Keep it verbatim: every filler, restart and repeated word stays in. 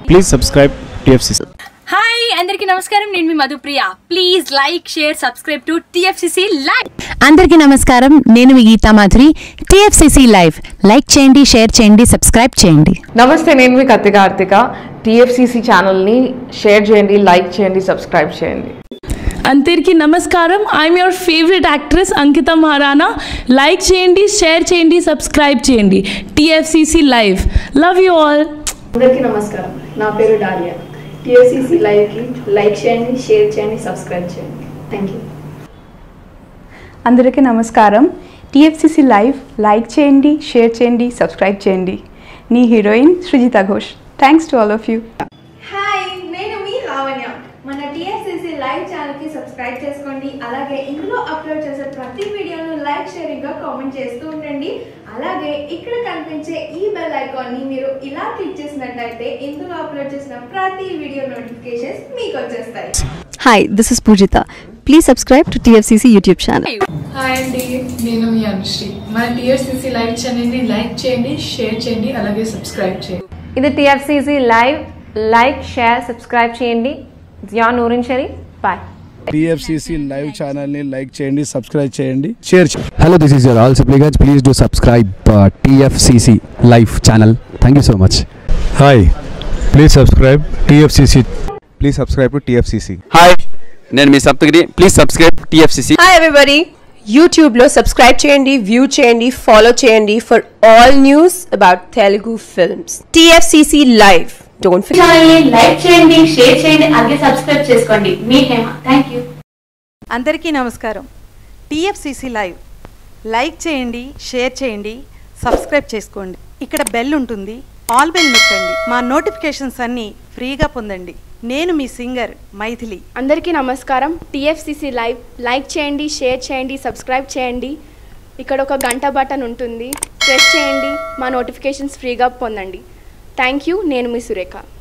Please subscribe TFCC. Hi అందరికీ నమస్కారం, నేను మీ Madhupriya. Please like share subscribe to TFCC live. అందరికీ నమస్కారం, నేను మీ Geetha Madhuri. TFCC live like చేయండి, షేర్ చేయండి, సబ్స్క్రైబ్ చేయండి. నమస్తే, నేను మీ కత్తి కార్తిక. టిఎఫ్సిసి ఛానల్ని షేర్ చేయండి, లైక్ చేయండి, సబ్స్క్రైబ్ చేయండి. అందరికీ నమస్కారం, I'm your favourite actress Ankita Maharana. Like చేయండి, షేర్ చేయండి, సబ్స్క్రైబ్ చేయండి. TFCC live, love you all. అందరికీ నమస్కారం, నా పేరు డాలియా. టిఎఫ్సిసి లైవ్కి లైక్ చేయండి, షేర్ చేయండి, సబ్స్క్రైబ్ చేయండి. Thank you. అందరికీ నమస్కారం, టిఎఫ్సిసి లైవ్ లైక్ చేయండి, షేర్ చేయండి, సబ్స్క్రైబ్ చేయండి. నీ heroine Srijita Ghosh. Thanks to all of you. Hi, నేను మీ లావణ్య. మన టిఎఫ్సిసి లైవ్ ఛానల్కి సబ్స్క్రైబ్ చేసుకోండి. అలాగే ఇందులో అప్లోడ్ చేసే ప్రతి వీడియోను లైక్ షేరింగ్గా కామెంట్ చేస్తూ ఉండండి. అలాగే ఇక్కడ కనిపించే ఈ బెల్ ఐకాన్ని మీరు ఇలా క్లిక్ చేసినట్లయితే ఇందులో అప్లోడ్ చేసిన ప్రతి వీడియో నోటిఫికేషన్స్ మీకు వచ్చేస్తాయి. Hi, this is Poojitha. Please subscribe to TFCC YouTube channel. Hi అండి, నేను మీ అనుశ్రీ. మన టిఎఫ్సిసి లైవ్ ఛానల్ని లైక్ చేయండి, షేర్ చేయండి, అలాగే సబ్స్క్రైబ్ చేయండి. ఇది TFCC live like share subscribe చేయండి. Zia Noorin Sharif. Bye. TFCC live channel ని లైక్ చేయండి, సబ్స్క్రైబ్ చేయండి, షేర్ చేయండి. Hello, this is your all supplicants. Please do subscribe uh, T F C C live channel. Thank you so much. Hi, please subscribe T F C C. Please subscribe to T F C C. Hi, నేను మీ Saptagiri. Please subscribe TFCC. Hi everybody, యూట్యూబ్లో subscribe చేయండి, view చేయండి, follow చేయండి for all news about Telugu films. TFCC live. Don't forget like చేయండి, share చేయండి, అలాగే subscribe చేసుకోండి. మీ హేమ. Thank you. అందరికీ నమస్కారం, టిఎఫ్సిసి లైవ్ లైక్ చేయండి, షేర్ చేయండి, సబ్స్క్రైబ్ చేసుకోండి. ఇక్కడ బెల్ ఉంటుంది, ఆల్ బెల్ నొక్కండి. మా నోటిఫికేషన్స్ అన్నీ ఫ్రీగా పొందండి. నేను మీ సింగర్ మైథిలి. అందరికీ నమస్కారం, టిఎఫ్సిసి లైవ్ లైక్ చేయండి, షేర్ చేయండి, సబ్స్క్రైబ్ చేయండి. ఇక్కడ ఒక గంట బటన్ ఉంటుంది, ప్రెస్ చేయండి. మా నోటిఫికేషన్స్ ఫ్రీగా పొందండి. Thank you. నేను మీ సురేఖ.